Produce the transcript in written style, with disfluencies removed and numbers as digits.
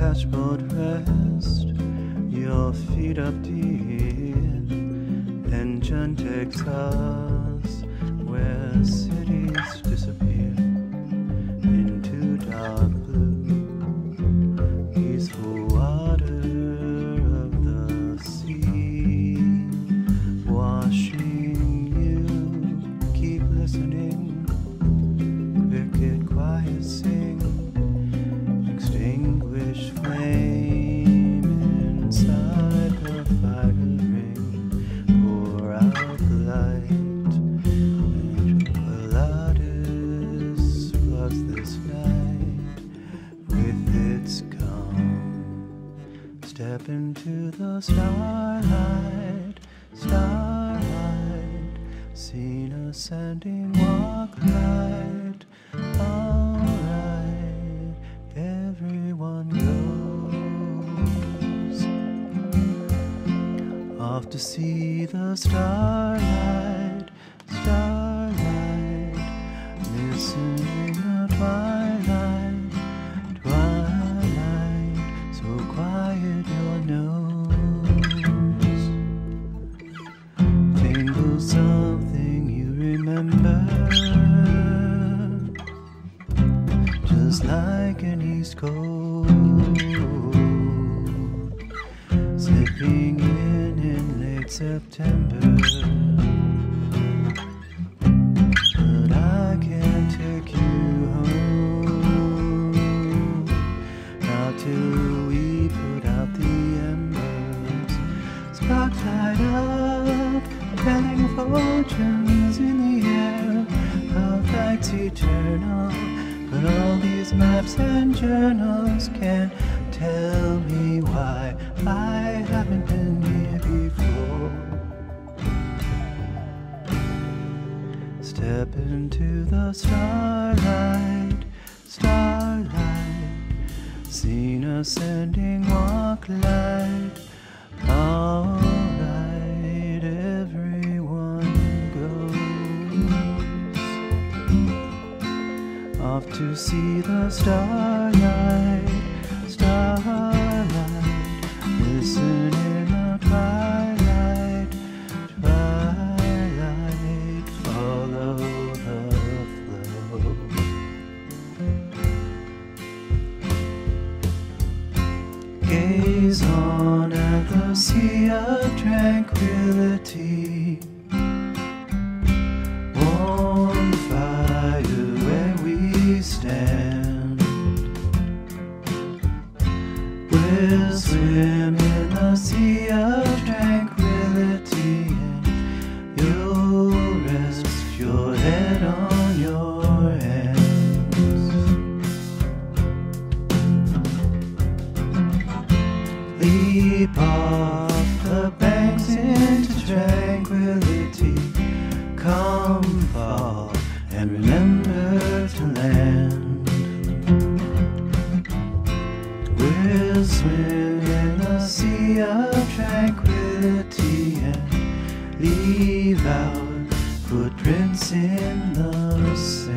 dashboard rest, your feet up dear. Engine takes us where cities disappear into dark blue, peaceful water of the sea, washing you. Keep listening, cricket quiet sing, extinguish flame inside the fire ring, pour out the light, and Pilates floods this night with its calm. Step into the starlight, starlight, seen ascending walk light. Alright, everyone goes off to see the starlight, starlight, listening the twilight, twilight, so quiet your nose. Tingle something you remember, just like an East Coast, slipping in late September. But I can't take you home, not till we put out the embers. Spotlight up, telling fortunes in the air, of lights eternal. But all these maps and journals can't tell me why I haven't been here before. Step into the starlight, starlight, seen ascending walk light. Alright, everyone goes off to see the starlight, starlight, listen in the twilight, twilight, follow the flow. Gaze on at the sea of tranquility, warm fire where we stand. We'll swim in the sea of tranquility, and you'll rest your head on your hands. Leap off the banks into tranquility, come fall and remember to land. We'll swim in the sea of tranquility and leave our footprints in the sand.